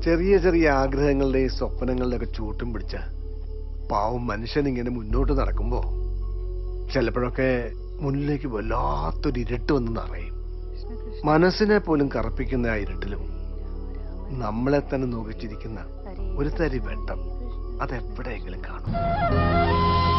ചെറിയ ചെറിയ ആഗ്രഹങ്ങളുടെയും സ്വപ്നങ്ങളുടെ ഒക്കെ ചൂട്ടും പിടിച്ച പാവം മനുഷ്യൻ ഇങ്ങനെ മുന്നോട്ട് നടക്കുമ്പോ ചിലപ്പോഴൊക്കെ മുന്നിലേക്ക് വല്ലാത്തൊരു ഇരുട്ട് വന്ന് നിറയും. മനസ്സിനെ പോലും കറപ്പിക്കുന്ന ആ ഇരുട്ടിലും നമ്മളെ തന്നെ നോക്കിച്ചിരിക്കുന്ന ഒരു തരി വെട്ടം അതെവിടെയെങ്കിലും കാണും.